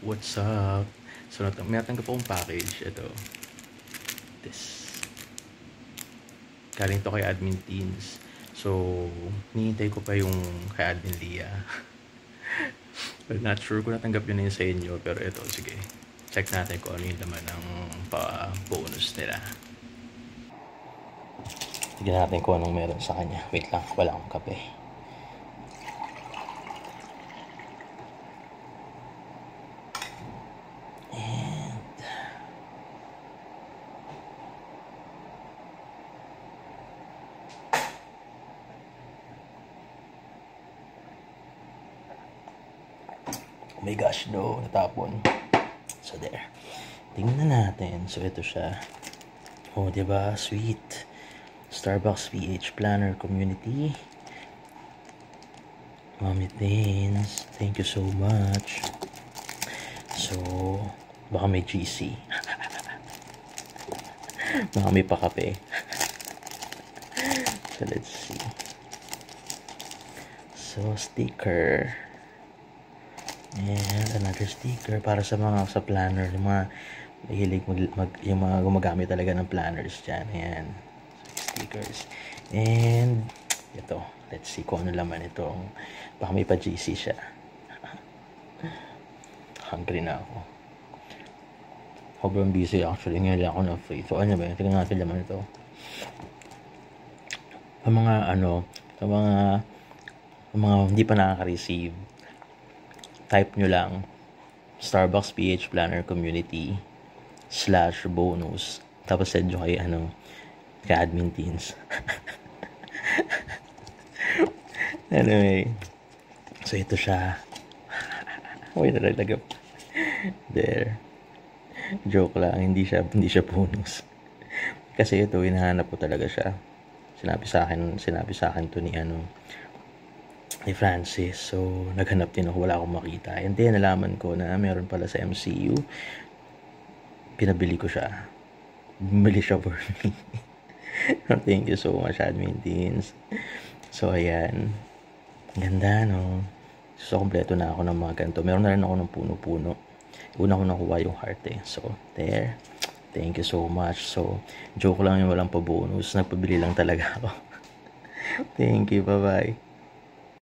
What's up? So, may natanggap akong package. Ito. This. Galing to kay Admin Teens. So, hinihintay ko pa yung kay Admin Lia. But not sure kung natanggap yun na yun sa inyo. Pero ito, sige. Check natin kung ano yung laman ng pa-bonus nila. Tignan natin kung anong meron sa kanya. Wait lang, wala akong kape. Oh my gosh, no, natapon. So there. Tingnan natin. So ito siya. Oh, diba? Sweet. Starbucks PH Planner Community. Mommy Teens, thank you so much. So, baka may GC. Baka may pakape. So let's see. So sticker. And another sticker para sa mga sa planner, yung mga mahilig yung mga gumagamit talaga ng planners dyan. Ayan. So, stickers. And ito, let's see kung ano laman ito. Baka may pa GC siya. Hungry na ako. Sobrang busy actually. Ngayon lang ako na free. So ano ba yun? Tingnan natin laman ito. Ang mga sa mga hindi pa nakaka-receive, type nyo lang Starbucks PH Planner Community /bonus, tapos send nyo kay kay Admin Teens. Anyway, so ito siya. Uy, nalagap. There. Joke lang, hindi siya bonus. Kasi ito, hinahanap ko talaga siya. Sinabi sa akin to ni Francis. So, naghanap din ako, wala akong makita. And then, nalaman ko na meron pala sa MCU. Pinabili ko siya. Bumili siya for me. Thank you so much, Admin Teens. So, ayan. Ganda, no? So, kompleto na ako ng mga ganito. Meron na rin ako ng puno-puno. Una ko nakuha yung heart eh. So, there. Thank you so much. So, joke lang yung walang pa-bonus. Nagpabili lang talaga ako. Thank you. Bye-bye.